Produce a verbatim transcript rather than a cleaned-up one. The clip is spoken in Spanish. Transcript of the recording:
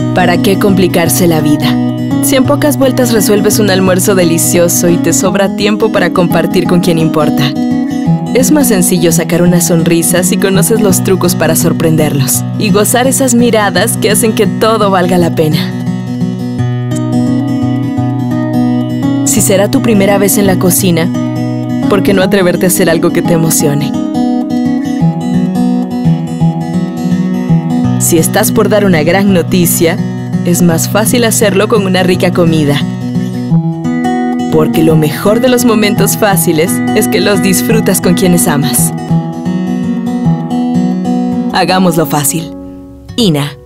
¿Para qué complicarse la vida? Si en pocas vueltas resuelves un almuerzo delicioso y te sobra tiempo para compartir con quien importa. Es más sencillo sacar una sonrisa si conoces los trucos para sorprenderlos y gozar esas miradas que hacen que todo valga la pena. Si será tu primera vez en la cocina, ¿por qué no atreverte a hacer algo que te emocione? Si estás por dar una gran noticia, es más fácil hacerlo con una rica comida. Porque lo mejor de los momentos fáciles es que los disfrutas con quienes amas. Hagámoslo fácil. I N A.